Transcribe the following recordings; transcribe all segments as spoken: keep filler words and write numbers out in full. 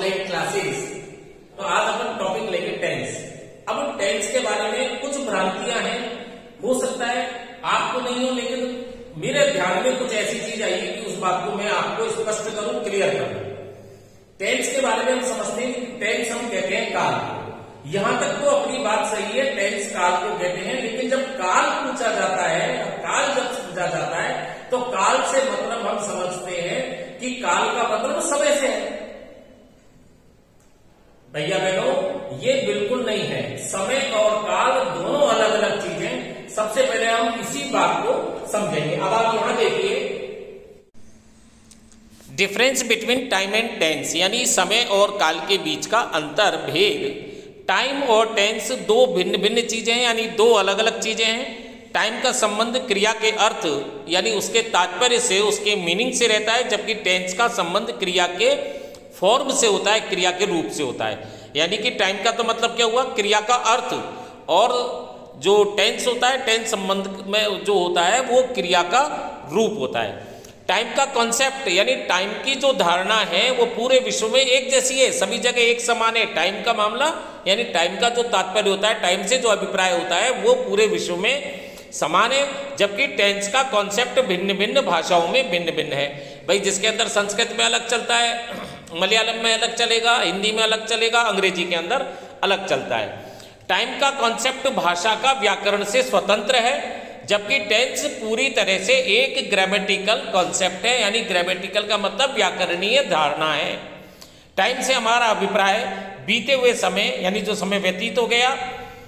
Online classes. तो आज अपन टॉपिक लेंगे टेंस। अब टेंस के बारे में कुछ भ्रांतियां हैं, हो सकता है आपको नहीं हो, लेकिन मेरे ध्यान में कुछ ऐसी चीज आई है कि उस बात को मैं आपको स्पष्ट करूं, क्लियर करूं। टेंस के बारे में हम समझते हैं कि टेंस हम कहते हैं काल को। यहां तक तो अपनी बात सही है, टेंस काल को कहते हैं, लेकिन जब काल पूछा जाता है, काल जब पूछा जाता है तो काल से मतलब हम समझते हैं कि काल का मतलब समय से है। भैया बहनों, ये बिल्कुल नहीं है। समय और काल दोनों अलग अलग चीजें। सबसे पहले हम इसी बात को समझेंगे। अब आप यहां देखिए, difference between time and tense, यानी समय और काल के बीच का अंतर भेद। टाइम और टेंस दो भिन्न भिन्न चीजें हैं, यानी दो अलग अलग चीजें हैं। टाइम का संबंध क्रिया के अर्थ यानी उसके तात्पर्य से, उसके मीनिंग से रहता है, जबकि टेंस का संबंध क्रिया के फॉर्म से होता है, क्रिया के रूप से होता है। यानी कि टाइम का तो मतलब क्या हुआ, क्रिया का अर्थ, और जो टेंस होता है, टेंस संबंध में जो होता है वो क्रिया का रूप होता है। टाइम का कॉन्सेप्ट यानी टाइम की जो धारणा है वो पूरे विश्व में एक जैसी है, सभी जगह एक समान है। टाइम का मामला यानी टाइम का जो तात्पर्य होता है, टाइम से जो अभिप्राय होता है वो पूरे विश्व में समान है, जबकि टेंस का कॉन्सेप्ट भिन्न भिन्न भाषाओं में भिन्न भिन्न है। भाई जिसके अंदर संस्कृत में अलग चलता है, मलयालम में अलग चलेगा, हिंदी में अलग चलेगा, अंग्रेजी के अंदर अलग चलता है। टाइम का कॉन्सेप्ट भाषा का व्याकरण से स्वतंत्र है, जबकि टेंस पूरी तरह से एक ग्रामेटिकल कॉन्सेप्ट है, यानी ग्रामेटिकल का मतलब व्याकरणीय धारणा है। टाइम से हमारा अभिप्राय बीते हुए समय यानी जो समय व्यतीत हो गया,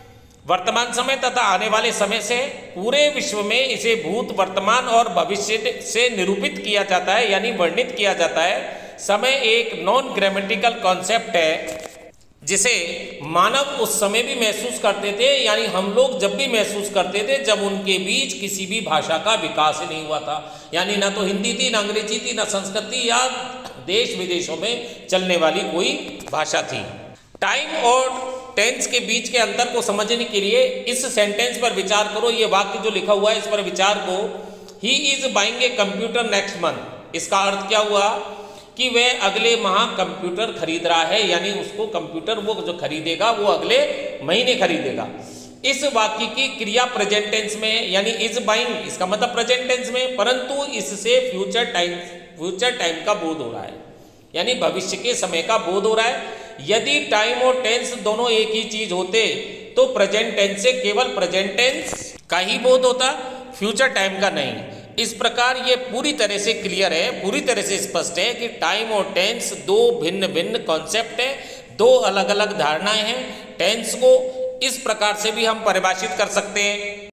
वर्तमान समय तथा आने वाले समय से। पूरे विश्व में इसे भूत, वर्तमान और भविष्य से निरूपित किया जाता है, यानी वर्णित किया जाता है। समय एक नॉन ग्रामेटिकल कॉन्सेप्ट है जिसे मानव उस समय भी महसूस करते थे, यानी हम लोग जब भी महसूस करते थे जब उनके बीच किसी भी भाषा का विकास ही नहीं हुआ था, यानी ना तो हिंदी थी, ना अंग्रेजी थी, ना संस्कृत थी, या देश विदेशों में चलने वाली कोई भाषा थी। टाइम और टेंस के बीच के अंतर को समझने के लिए इस सेंटेंस पर विचार करो। ये वाक्य जो लिखा हुआ है इस पर विचार को, he is buying a computer next month. इसका अर्थ क्या हुआ कि वह अगले माह कंप्यूटर खरीद रहा है, यानी उसको कंप्यूटर वो जो खरीदेगा वो अगले महीने खरीदेगा। इस वाक्य की क्रिया प्रेजेंट टेंस में, यानी इज बाइंग, इसका मतलब प्रेजेंट टेंस में, परंतु इससे फ्यूचर टाइम फ्यूचर टाइम का बोध हो रहा है, यानी भविष्य के समय का बोध हो रहा है। यदि टाइम और टेंस दोनों एक ही चीज होते तो प्रेजेंट टेंस से केवल प्रेजेंट टेंस का ही बोध होता, फ्यूचर टाइम का नहीं। इस प्रकार ये पूरी तरह से क्लियर है, पूरी तरह से स्पष्ट है कि टाइम और टेंस दो भिन्न भिन्न कॉन्सेप्ट है, दो अलग अलग धारणाएं हैं। टेंस को इस प्रकार से भी हम परिभाषित कर सकते हैं,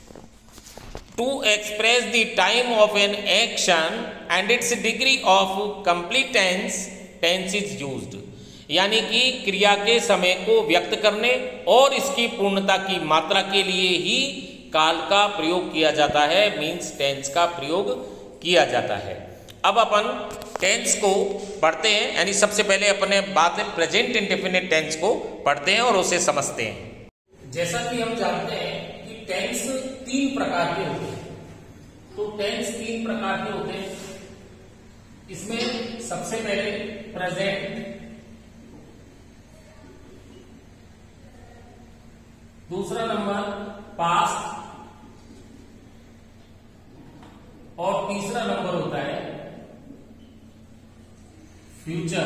to express the time of an action and its degree of completeness tense is used. यानी कि क्रिया के समय को व्यक्त करने और इसकी पूर्णता की मात्रा के लिए ही काल का प्रयोग किया जाता है, मीन्स टेंस का प्रयोग किया जाता है। अब अपन टेंस को पढ़ते हैं, यानी सबसे पहले अपने बात है प्रेजेंट इंडेफिनिट टेंस को पढ़ते हैं और उसे समझते हैं। जैसा कि हम जानते हैं कि टेंस तीन प्रकार के होते हैं। तो टेंस तीन प्रकार के होते हैं। इसमें सबसे पहले प्रेजेंट, दूसरा नंबर पास्ट, और तीसरा नंबर होता है फ्यूचर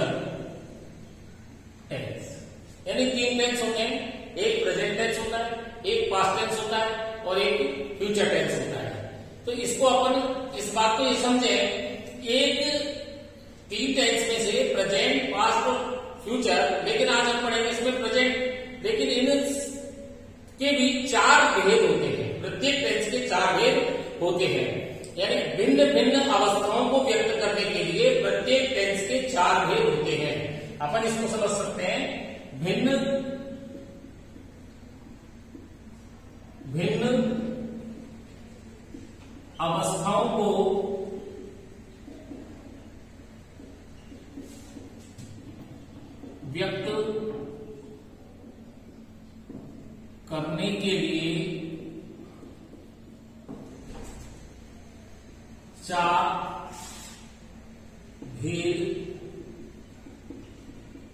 टेंस। यानी तीन टेंस होते हैं, एक प्रेजेंट टेंस होता है, एक पास्ट टेंस होता है और एक फ्यूचर टेंस होता है। तो इसको अपन इस बात को ये समझे, एक तीन टेंस में से प्रेजेंट, पास्ट और फ्यूचर, लेकिन आज हम पढ़ेंगे इसमें प्रेजेंट, लेकिन इन के भी चार भेद होते हैं। प्रत्येक टेंस के चार भेद होते हैं, यानी भिन्न भिन्न अवस्थाओं को व्यक्त करने के लिए प्रत्येक टेंस के चार भेद होते हैं। अपन इसको समझ सकते हैं, भिन्न भिन्न अवस्थाओं को व्यक्त करने के लिए चार भेद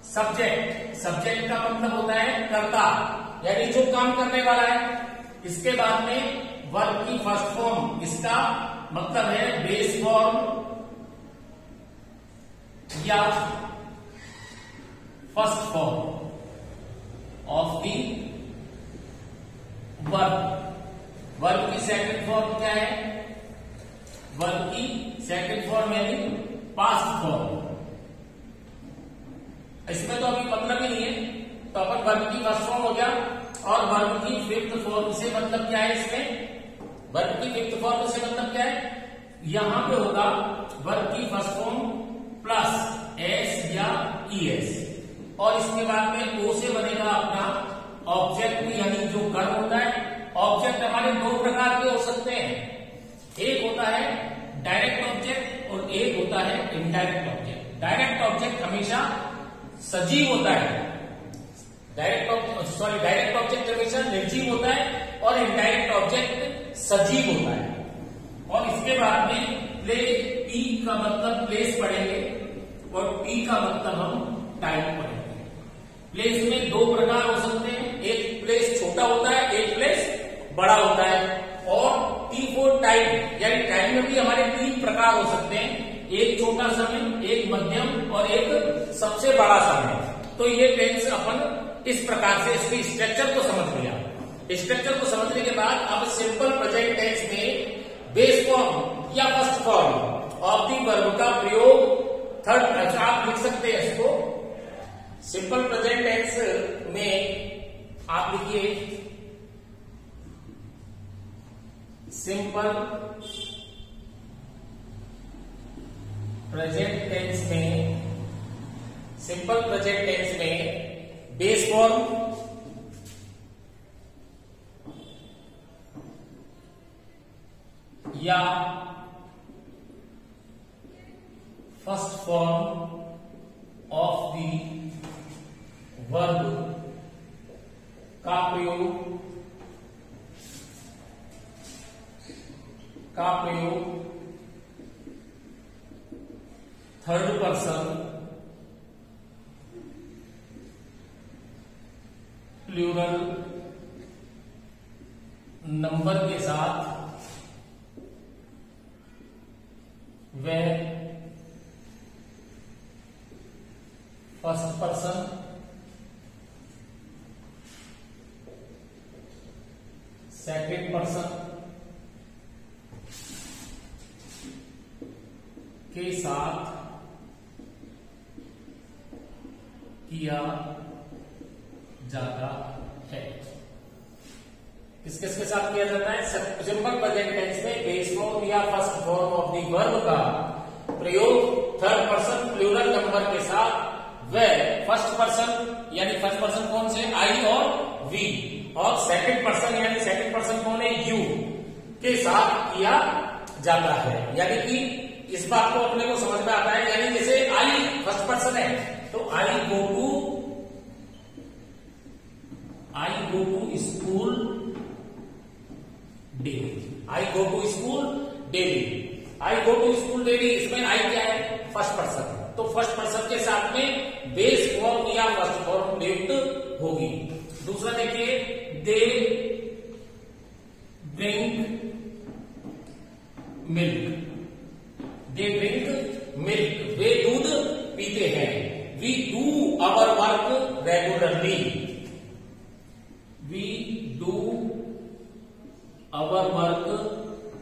सब्जेक्ट, सब्जेक्ट का मतलब होता है कर्ता, यानी जो काम करने वाला है। इसके बाद में वर्ब की फर्स्ट फॉर्म, इसका मतलब है बेस फॉर्म या first form of the verb. Verb की सेकंड फॉर्म क्या है? वर्ब की सेकंड फॉर्म यानी पास्ट फॉर्म। इसमें तो अभी मतलब ही नहीं है, तो अपन वर्ब की फर्स्ट फॉर्म हो गया। और वर्ब की फिफ्थ फॉर्म से मतलब क्या है? इसमें वर्ब की फिफ्थ फॉर्म से मतलब क्या है? यहां पे होगा वर्ब की फर्स्ट फॉर्म प्लस एस या ई एस, और इसके बाद में ओ से बनेगा अपना ऑब्जेक्ट, यानी जो कर्म होता है। ऑब्जेक्ट हमारे दो प्रकार के हो सकते हैं, एक होता है डायरेक्ट ऑब्जेक्ट और एक होता है इनडायरेक्ट ऑब्जेक्ट। डायरेक्ट ऑब्जेक्ट हमेशा सजीव होता है, डायरेक्ट सॉरी डायरेक्ट ऑब्जेक्ट हमेशा निर्जीव होता है और इनडायरेक्ट ऑब्जेक्ट सजीव होता है। और इसके बाद में प्ले टी का मतलब प्लेस पढ़ेंगे और टी का मतलब हम टाइम पढ़ेंगे। प्लेस में दो प्रकार हो सकते हैं, एक प्लेस छोटा होता है, एक प्लेस बड़ा होता है। और टी फॉर टाइम, यानी टाइम में भी हमारे तीन प्रकार हो सकते हैं, एक छोटा समय, एक मध्यम और एक सबसे बड़ा समय। तो ये टेंस अपन इस प्रकार से इसकी स्ट्रक्चर को समझ लिया। स्ट्रक्चर को समझने के बाद अब सिंपल प्रेजेंट टेंस में बेस फॉर्म या first form of the verb का प्रयोग थर्ड, आप लिख सकते हैं इसको। सिंपल प्रेजेंट टेंस में आप लिखिए सिंपल प्रेजेंट टेंस में, सिंपल प्रेजेंट टेंस में बेस फॉर्म या first form of the verb का प्रयोग का प्रयोग थर्ड पर्सन प्लूरल नंबर के साथ व फर्स्ट पर्सन सेकंड पर्सन के साथ किया जाता है। किस किस के साथ किया जाता है? सिंपल प्रेजेंट टेंस में बेस फॉर्म या first form of the verb का प्रयोग थर्ड पर्सन प्लूरल नंबर के साथ व फर्स्ट पर्सन, यानी फर्स्ट पर्सन कौन से? आई और वी, और सेकंड पर्सन यानी सेकंड पर्सन कौन है? यू के साथ किया जाता है। यानी कि इस बात को अपने को समझ में आता है, यानी जैसे आई फर्स्ट पर्सन है तो I go to I go to school daily, I go to school daily, I go to school daily. इसमें आई क्या है? First person. तो फर्स्ट पर्सन के साथ में बेस फॉर्म या फर्स्ट फॉर्म प्रयुक्त होगी। दूसरा देखिए, they drink milk, they drink milk, वे दूध पीते हैं। We do our work regularly, we do our work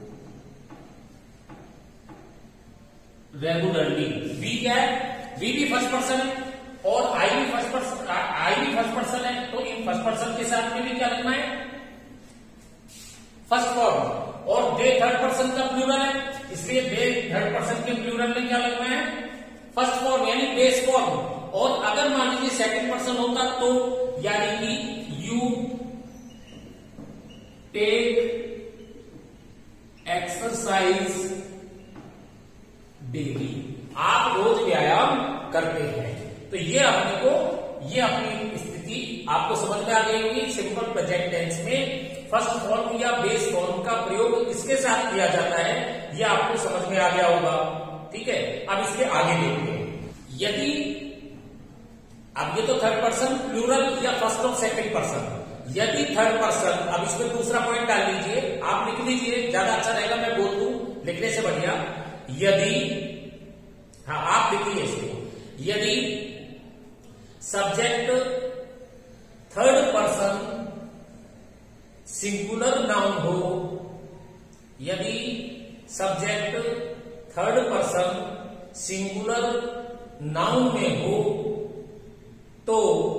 regularly. We क्या है? वी भी फर्स्ट पर्सन है और आई भी फर्स्ट पर्सन, आई भी फर्स्ट पर्सन है। तो इन फर्स्ट पर्सन के साथ में भी क्या लगना है? First form. और दे थर्ड पर्सन का प्लूरल है, इसलिए दे थर्ड पर्सन के प्लूरल में क्या लगना है? फर्स्ट फॉर्म यानी बेस फॉर्म। और अगर मान लीजिए सेकंड पर्सन होता तो यानी कि यू टेक एक्सरसाइज डेली, आप रोज व्यायाम करते हैं। तो ये अपने को ये अपनी स्थिति आपको समझ में आ गई होगी। सिंपल प्रेजेंट टेंस में फर्स्ट फॉर्म या बेस फॉर्म का प्रयोग किसके साथ किया जाता है, ये आपको समझ में आ गया होगा। ठीक है, अब इसके आगे देखते हैं। यदि अब ये तो थर्ड पर्सन प्लूरल या फर्स्ट और सेकंड पर्सन। यदि थर्ड पर्सन, अब इसमें दूसरा पॉइंट डाल लीजिए, आप लिख लीजिए, ज्यादा अच्छा रहेगा, मैं बोल दूं लिखने से बढ़िया। यदि, हाँ आप लिखिए इसको, यदि subject third person singular noun हो, यदि subject third person singular noun में हो तो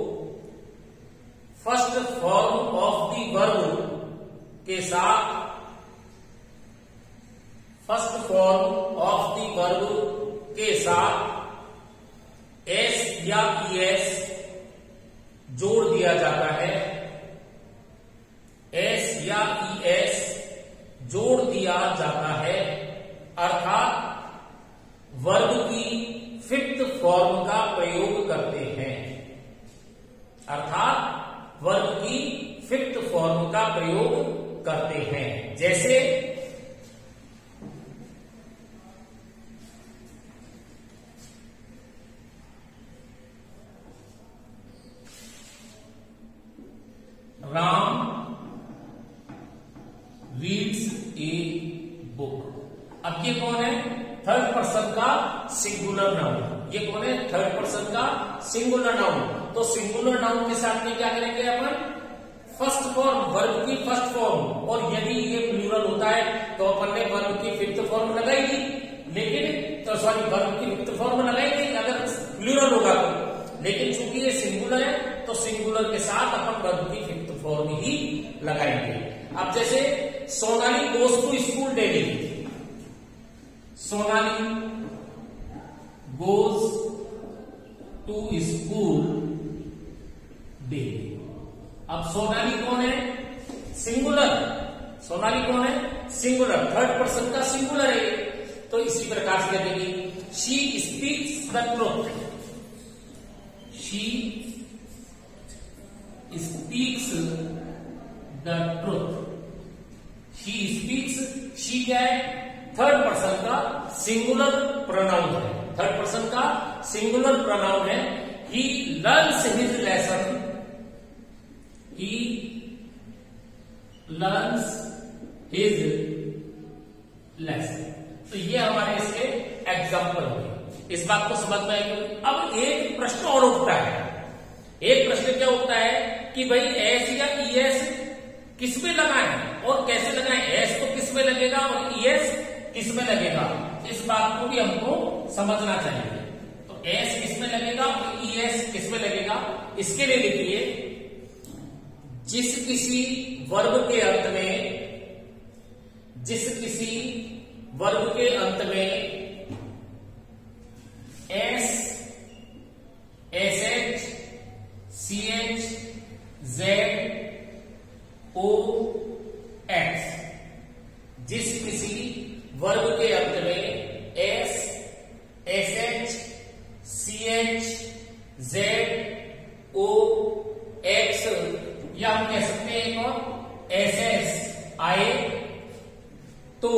first form of the verb के साथ, first form of the verb के साथ एस या ईएस जोड़ दिया जाता है, एस या ईएस जोड़ दिया जाता है, अर्थात वर्ब की फिफ्थ फॉर्म का प्रयोग करते हैं, अर्थात वर्ब की फिफ्थ फॉर्म का प्रयोग करते हैं। जैसे राम रीड्स ए बुक। अब ये कौन है? थर्ड पर्सन का सिंगुलर नाउन। ये कौन है? थर्ड पर्सन का सिंगुलर नाउन। तो सिंगुलर नाउन के साथ में क्या करेंगे अपन? फर्स्ट फॉर्म, वर्ब की फर्स्ट फॉर्म। और यदि ये प्लूरल होता है तो अपन ने वर्ब की फिफ्थ फॉर्म लगाई थी, लेकिन तो सॉरी वर्ब की फिफ्थ फॉर्म लगाई थी अगर प्लूरल होगा तो, लेकिन चूंकि ये सिंगुलर है तो सिंगुलर के साथ अपन वर्ब की फिफ्थ फॉर्म ही लगाएंगे। अब जैसे Sonali goes to school daily, Sonali goes to school daily. अब सोनाली कौन है? सिंगुलर। सोनाली कौन है? सिंगुलर, थर्ड पर्सन का सिंगुलर है। तो इसी प्रकार से लगेगी she speaks the truth, she speaks the truth, she speaks. She क्या है? थर्ड पर्सन का सिंगुलर प्रोनाउन है, थर्ड पर्सन का सिंगुलर प्रोनाउन है। He learns his lesson, he learns his lesson. तो ये हमारे इसके एग्जाम्पल हुए। इस बात को समझ में आएगी। अब एक प्रश्न और उठता है, एक प्रश्न क्या उठता है कि भाई एस या ईएस किस में लगाएं और कैसे लगाएं? एस तो किस में लगेगा और ईएस किस में लगेगा? इस बात को भी हमको समझना चाहिए। तो एस किस में लगेगा और ईएस किस में लगेगा? इसके लिए लिखिए, जिस किसी वर्ब के अंत में, जिस किसी वर्ब के अंत में S, S H, C H, Z, O, X, जिस किसी वर्ब के अंत में S, S H, C H, Z, O, X या हम कह सकते हैं एक और एस एस आए तो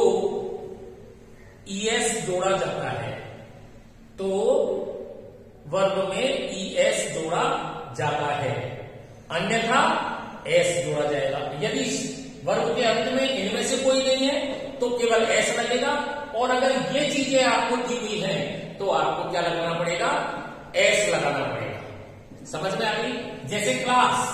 ईएस जोड़ा जाता है, तो वर्ब में ईएस जोड़ा जाता है, अन्यथा एस जोड़ा जाएगा। यदि वर्ब के अंत में इनमें से कोई नहीं है तो केवल एस लगेगा, और अगर ये चीजें आपको दी हुई हैं तो आपको क्या लगाना पड़ेगा? एस लगाना पड़ेगा। समझ में आ गई? जैसे क्लास,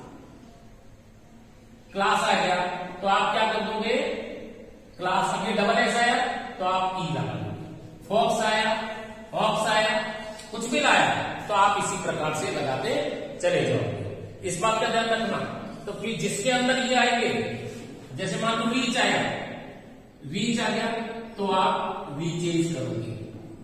क्लास आ गया तो आप क्या कर दोगे? क्लास अभी डबल एस आया तो आप ई लगा दोगे। फॉक्स आया, ऑक्स आया, कुछ भी लाया तो आप इसी प्रकार से लगाते चले जाओगे। इस बात का ध्यान रखना। तो फिर जिसके अंदर ये आएंगे, जैसे मान लो रीच आया, रीच आ गया तो आप रीचेज करोगे,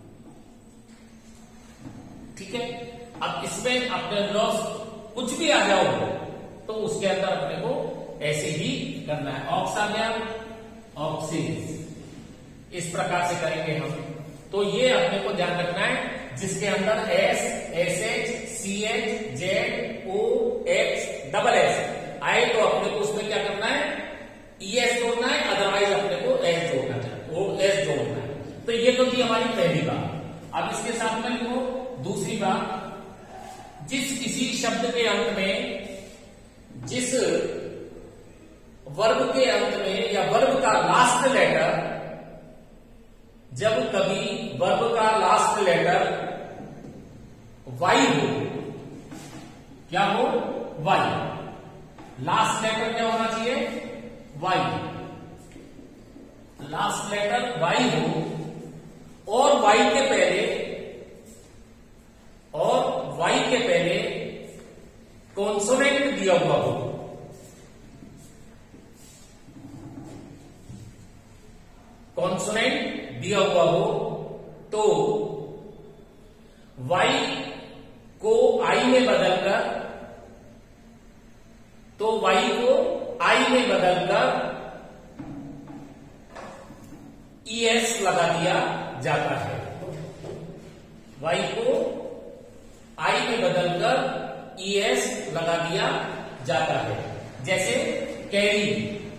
ठीक है। अब इसमें अपने लॉस कुछ भी आ जाओ तो उसके अंदर अपने को ऐसे ही करना है। ऑक्स आ गया, ऑक्सीज, इस प्रकार से करेंगे हम। तो ये अपने को ध्यान रखना है, जिसके अंदर S, S H, C H, Z, O, X, double S आए तो अपने को उसमें क्या करना है? ईएस जोड़ना है, अदरवाइज अपने को एस जोड़ना है, वो एस जोड़ना है। तो ये तो थी हमारी पहली बात। अब इसके साथ में लिखो दूसरी बात। जिस किसी शब्द के अंत में, जिस वर्ब के अंत में या वर्ब का लास्ट लेटर, जब कभी वर्ब का लास्ट लेटर वाई हो, क्या हो, वाई, लास्ट लेटर क्या होना चाहिए, वाई, लास्ट लेटर वाई हो और वाई के पहले और वाई के पहले कॉन्सोनेंट दिया हुआ हो, कॉन्सोनेंट दिया हुआ हो, तो वाई को आई में बदलकर तो वाई को आई में बदलकर ई एस लगा दिया जाता है। वाई को आई में बदलकर ई एस लगा दिया जाता है। जैसे कैरी,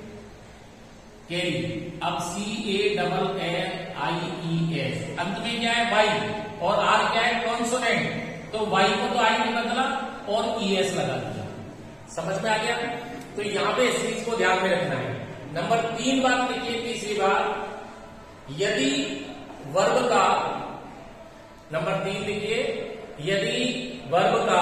कैरी, अब C A double N I E S, अंत में क्या है, वाई, और आर क्या है, कॉन्सोनेंट, तो वाई को तो आई में बदला और ई एस लगा दिया। समझ में आ गया? तो यहां पे इस चीज को ध्यान में रखना है। नंबर तीन बात लिखिए, तीसरी बात, यदि वर्ब का, नंबर तीन लिखिए, यदि वर्ब का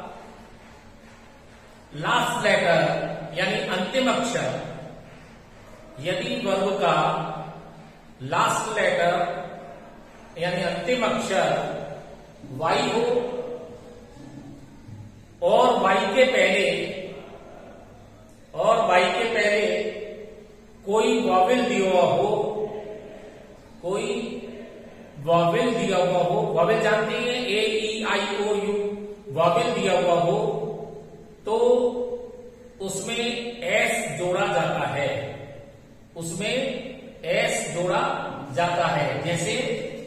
लास्ट लेटर यानी अंतिम अक्षर, यदि वर्ब का लास्ट लेटर यानी अंतिम अक्षर वाई हो और वाई के पहले और वाई के पहले कोई वॉवेल दिया हुआ हो, कोई वॉवेल दिया हुआ हो, वॉवेल जानते हैं, ए ई आई ओ यू, वॉवेल दिया हुआ हो, तो उसमें एस जोड़ा जाता है, उसमें एस जोड़ा जाता है। जैसे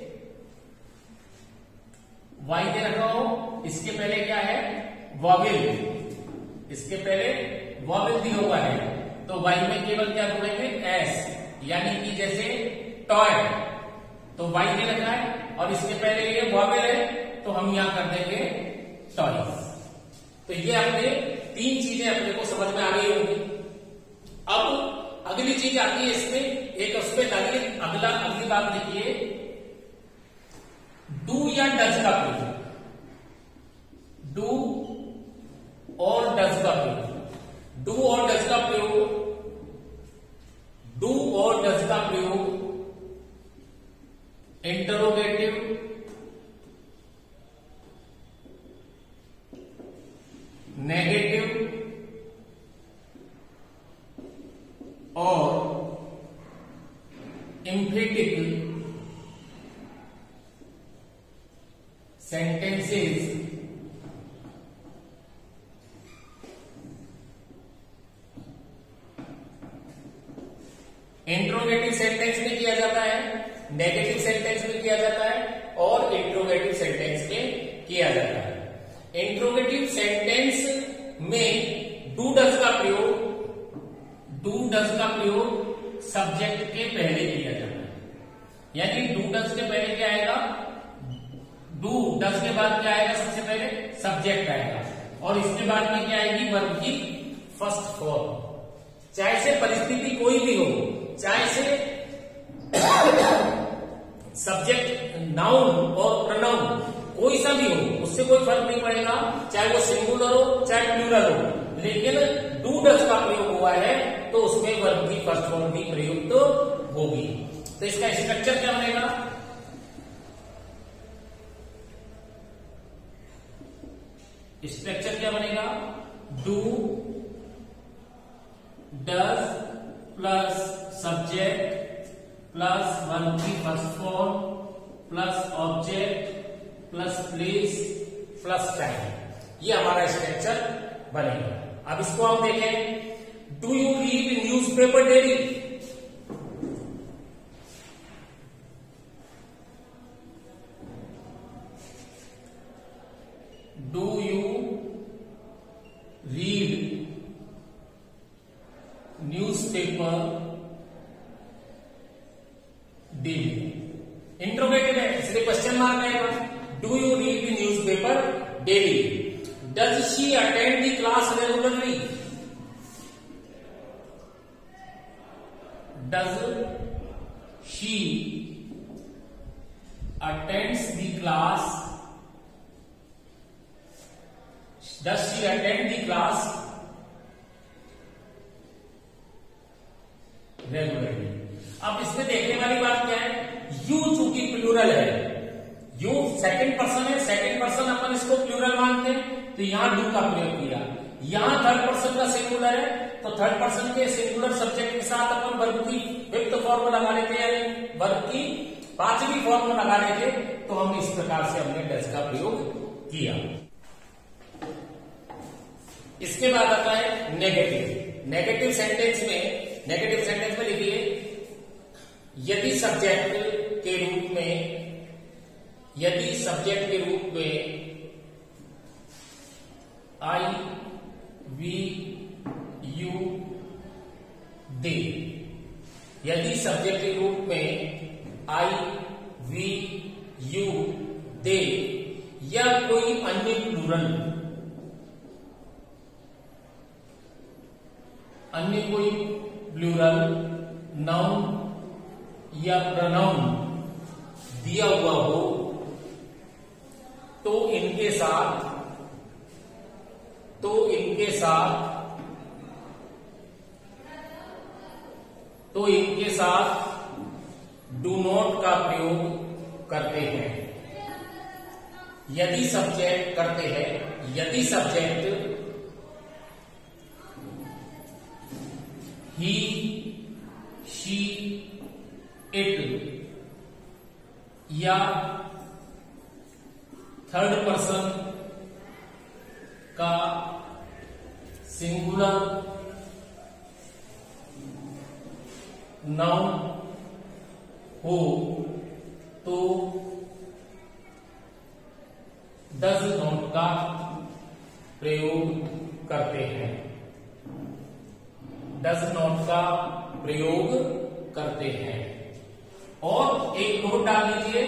वाई दे रखा हो, इसके पहले क्या है, वॉवेल, इसके पहले वॉवेल दिया हुआ है, तो वाई में केवल क्या जोड़ेंगे, एस, यानी कि जैसे टॉय, तो वाई दे रखा है और इसके पहले ये वॉवेल है, तो हम यहां कर देंगे टॉयज। तो ये अपने तीन चीजें अपने को समझ में आ गई होंगी। अब अगली चीज आती है इसमें, एक उसमें लगे, अगला अगली बात देखिए, डू या डज का प्रयोग, डू और डज का प्रयोग, डू और डज का प्रयोग, डू और डज का प्रयोग इंटरोगेटिव, नेगेटिव और एम्फेटिक सेंटेंसेस इंट्रोगेटिव सेंटेंस में किया जाता है, नेगेटिव सेंटेंस में किया जाता है और इंट्रोगेटिव सेंटेंस में किया जाता है। इंट्रोगेटिव सेंटेंस में डू डज का प्रयोग, डू डज का प्रयोग सब्जेक्ट के पहले किया जाता है, यानी डू डज के पहले क्या आएगा, डू डज के बाद क्या आएगा, सबसे पहले सब्जेक्ट आएगा और इसके बाद में क्या आएगी, वर्ब की फर्स्ट फॉर्म। चाहे से परिस्थिति कोई भी हो, चाहे से सब्जेक्ट नाउन और प्रोनाउन कोई सा भी हो, उससे कोई फर्क नहीं पड़ेगा, चाहे वो सिंगुलर हो चाहे प्लूरल हो, लेकिन डू डज का प्रयोग हुआ है तो उसमें वर्ब की फर्स्ट फॉर्म भी प्रयुक्त तो होगी। तो इसका स्ट्रक्चर क्या बनेगा, स्ट्रक्चर क्या बनेगा, do does plus subject plus verb की first form plus object plus place plus time, ये हमारा स्ट्रक्चर बनेगा। अब इसको हम देखें, do you read newspaper daily, do you read newspaper daily, interrogative है इसलिए क्वेश्चन मार्क आएगा, do you read newspaper daily. Does she attend the class regularly? Does she attends the class does she attend the class regularly? अब इसमें देखने वाली बात क्या है, यू चूंकि प्लूरल है, यू सेकंड पर्सन है, सेकंड पर्सन अपन इसको प्लूरल मानते हैं, तो यहां डू का प्रयोग किया। यहां थर्ड पर्सन का सिंगुलर है, तो थर्ड पर्सन के सिंगुलर सब्जेक्ट के साथ अपन वर्ब की फिफ्थ फॉर्म लगा लेते हैं, वर्ब की पांचवी फॉर्म लगा लेते, तो हम इस प्रकार से हमने डज का प्रयोग किया। इसके बाद आता है नेगेटिव। नेगेटिव सेंटेंस में नेगेटिव सेंटेंस में लिखिए, यदि सब्जेक्ट के रूप में यदि सब्जेक्ट के रूप में आई वी यू दे, यदि सब्जेक्ट के रूप में आई वी यू दे या कोई अन्य प्लूरल अन्य कोई प्लूरल नाउन या प्रोनाउन दिया हुआ हो, तो इनके साथ तो इनके साथ तो इनके साथ डू नॉट का प्रयोग करते हैं। यदि सब्जेक्ट करते हैं यदि सब्जेक्ट ही शी इट या थर्ड पर्सन का सिंगुलर नाउन हो, तो डज नॉट का प्रयोग करते हैं डज नॉट का प्रयोग करते हैं। और एक नोट डाल दीजिए,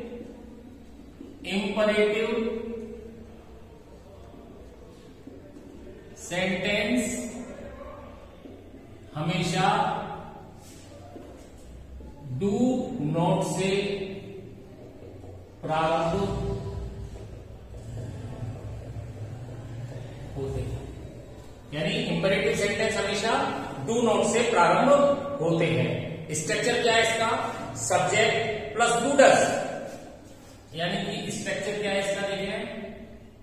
इंपरेटिव सेंटेंस हमेशा डू नॉट से प्रारंभ होते हैं, यानी इंपरेटिव सेंटेंस हमेशा डू नॉट से प्रारंभ होते हैं। स्ट्रक्चर क्या है इसका, सब्जेक्ट प्लस डू डज, यानी कि स्ट्रक्चर क्या है इसका, देखिए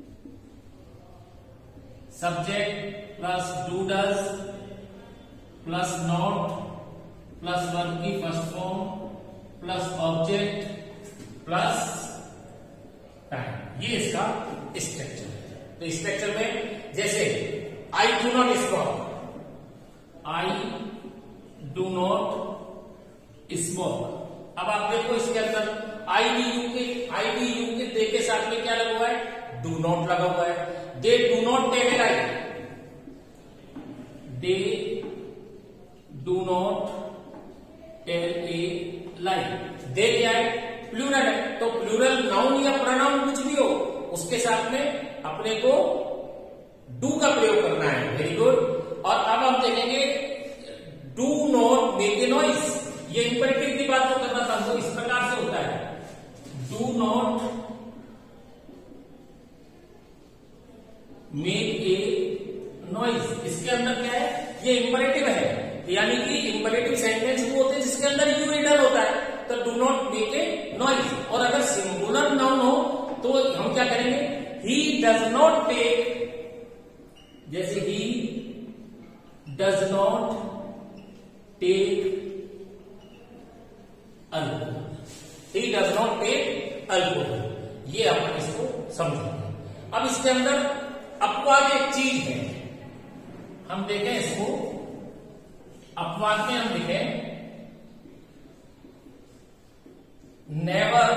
subject plus do does plus not plus verb की first form plus object plus time, ये इसका स्ट्रक्चर है। तो स्ट्रक्चर में जैसे I do not smoke, I do not smoke. अब आप देखो इसके अंदर आई डी यू के आई डी यू के दे के साथ में क्या लगा हुआ है, डू नॉट लगा हुआ है। They do not tell a lie, they do not tell a lie. They क्या है, प्लूरल है, तो प्लूरल नाउन या प्रोनाउन कुछ भी हो उसके साथ में अपने को डू का प्रयोग करना है। Very good. और अब हम देखेंगे do not make a noise, ये इंपरेटिव की बात जो करना था वो इस प्रकार से होता है, do not make a noise. इसके अंदर क्या है, ये इंपरेटिव है, यानी कि इंपरेटिव सेंटेंस वो होते हैं जिसके अंदर यू एडर होता है, तो do not make a noise. और अगर सिंगुलर नाउन हो तो हम क्या करेंगे, ही डज नॉट टेक, जैसे he does not take alcohol, he does not take alcohol, ये अपन इसको समझेंगे। अब इसके अंदर अपवाद एक चीज है, हम देखें इसको, अपवाद में हम लिखें नेवर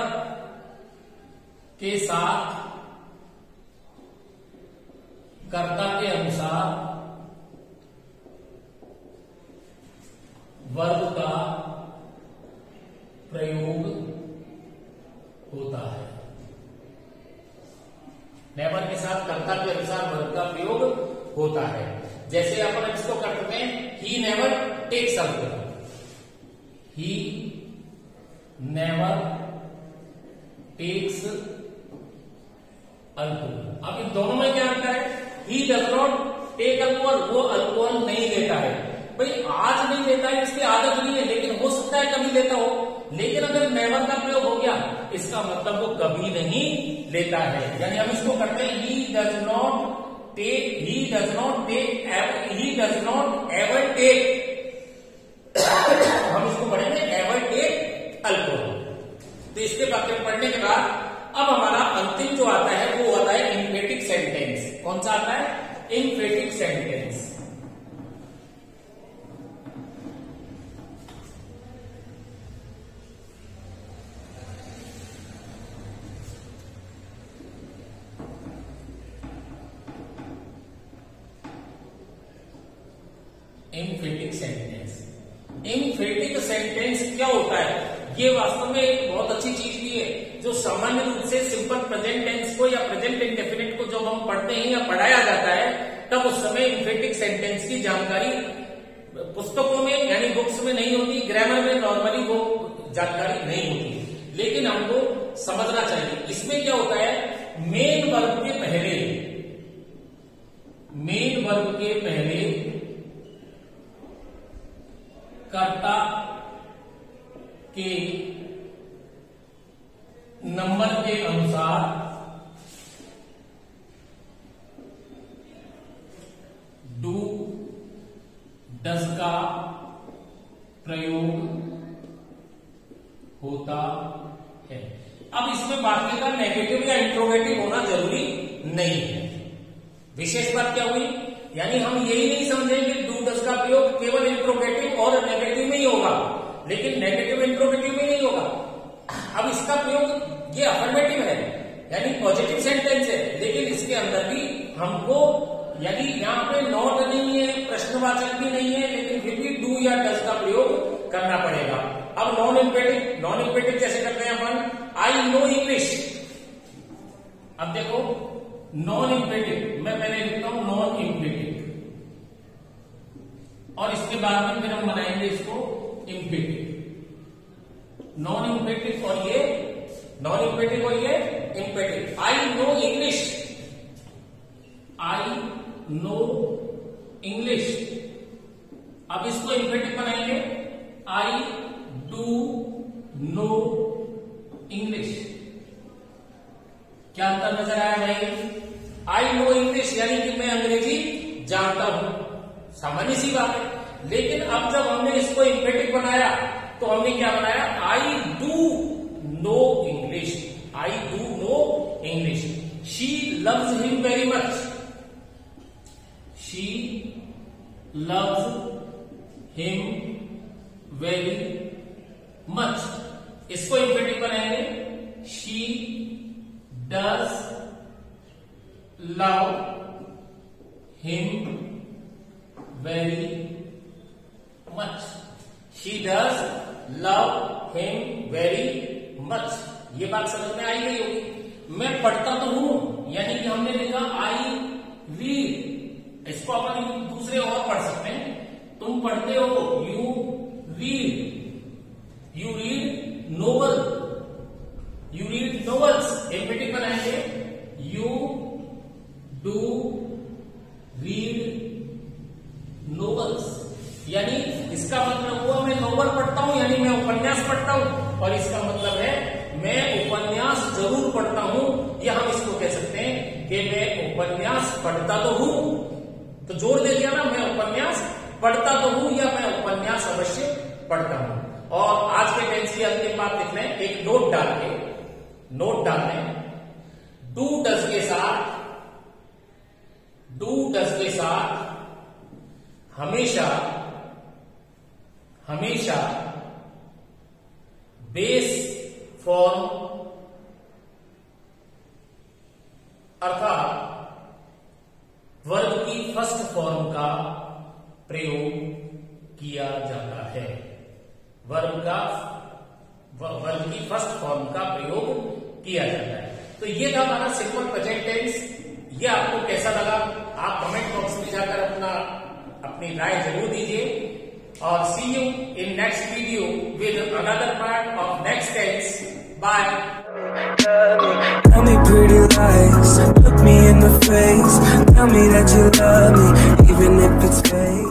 के साथ कर्ता के अनुसार वर्ब का प्रयोग होता है। नेवर के साथ कर्ता के अनुसार वर्ब का प्रयोग होता है। जैसे अपन इसको करते हैं, he never takes alcohol, he never takes alcohol. अब इन दोनों में क्या अंतर है? He does not take alcohol, वो अल्कोहल नहीं लेता है। भाई आज नहीं लेता है, इसकी आदत नहीं है, लेकिन हो सकता है कभी लेता हो। लेकिन अगर नेवर का प्रयोग हो गया, इसका मतलब वो कभी नहीं लेता है। यानी हम इसको करते हैं, he does not take, he does not take, he does not ever take, हम इसको पढ़ेंगे एवर टेक अल्कोहल। तो इसके वाक्य पढ़ने के बाद अब हमारा अंतिम जो आता है वो आता है इम्फेटिक सेंटेंस। कौन सा आता है? Emphatic sentence. Emphatic sentence, emphatic sentence क्या होता है? ये वास्तव में एक बहुत अच्छी चीज भी है, जो सामान्य रूप से सिंपल प्रेजेंट टेंस को या प्रेजेंट इंडेफिनिट को जब हम पढ़ते हैं या पढ़ाया जाता है, तब उस समय इम्फेटिक सेंटेंस की जानकारी पुस्तकों में यानी बुक्स में नहीं होती, ग्रामर में नॉर्मली वो जानकारी नहीं होती, लेकिन हमको समझना चाहिए। इसमें क्या होता है? मेन वर्ब के पहले, मेन वर्ब के पहले कर्ता के नंबर के अनुसार डू डज का प्रयोग होता है। अब इसमें वाक्य का नेगेटिव या इंट्रोगेटिव होना जरूरी नहीं है। विशेष बात क्या हुई? यानी हम यही नहीं समझें कि डू डज का प्रयोग केवल इंट्रोगेटिव और नेगेटिव में ही होगा, लेकिन नेगेटिव इंट्रोगेटिव में नहीं होगा। अब इसका प्रयोग ये अफर्मेटिव है, यानी पॉजिटिव सेंटेंस है, लेकिन इसके अंदर भी हमको यानी यहाँ पे नॉट नहीं है, प्रश्नवाचक भी नहीं है, लेकिन फिर भी डू या डज का प्रयोग करना पड़ेगा। अब नॉन इम्पेटिव, नॉन इम्पेटिव कैसे करते हैं अपन? आई नो इंग्लिश। अब देखो नॉन इम्पेटिव, मैं पहले लिखता हूं नॉन इम्पेटिव, और इसके बाद में फिर हम बनाएंगे इसको इम्पेटिव। नॉन इम्पेटिव और ये नॉन इम्पेटिव और ये emphatic. I know English, I know English. अब इसको इम्पेटिव बनाएंगे, आई डू नो इंग्लिश। क्या अंतर नजर आया भाई? आई नो इंग्लिश यानी कि मैं अंग्रेजी जानता हूं, सामान्य सी बात है। लेकिन अब जब हमने इसको इम्पेटिव बनाया तो हमने क्या बनाया? I do know English, I do know English. She loves him very much, she loves him very much. इसको इम्पेटिव बनाएंगे, she does love him very much, she does love him very much. ये बात समझ में आई गई होगी। मैं पढ़ता तो हूं, यानी कि हमने लिखा आई रीड, इसको अपन दूसरे और पढ़ सकते हैं। तुम पढ़ते हो, you read, you read novel, you read novels. Emphatic बनाएंगे, यू डू रीड नोवेल्स। यानी इसका मतलब हुआ मैं नोवेल पढ़ता हूं, यानी मैं उपन्यास पढ़ता हूं, और इसका मतलब है मैं उपन्यास जरूर पढ़ता हूं, या हम इसको कह सकते हैं कि मैं उपन्यास पढ़ता तो हूं। तो जोड़ दे दिया ना, मैं उपन्यास पढ़ता तो हूं या मैं उपन्यास अवश्य पढ़ता हूं। और आज के टेंस की अंतिम बात लिख लें, एक नोट डाल के, नोट डाल लें, डू डज के साथ, डू डज के साथ हमेशा हमेशा बेस फॉर्म अर्थात वर्ब की फर्स्ट फॉर्म का प्रयोग किया जाता है। वर्ब का वर्ब की फर्स्ट फॉर्म का प्रयोग किया जाता है। तो ये था हमारा सिंपल प्रेजेंट टेंस। ये आपको कैसा लगा आप कमेंट बॉक्स में जाकर अपना अपनी राय जरूर दीजिए और see you in next video with another part of next tense. Bye. Tell me pretty lies, look me in the face, tell me that you love me, even if it's fake.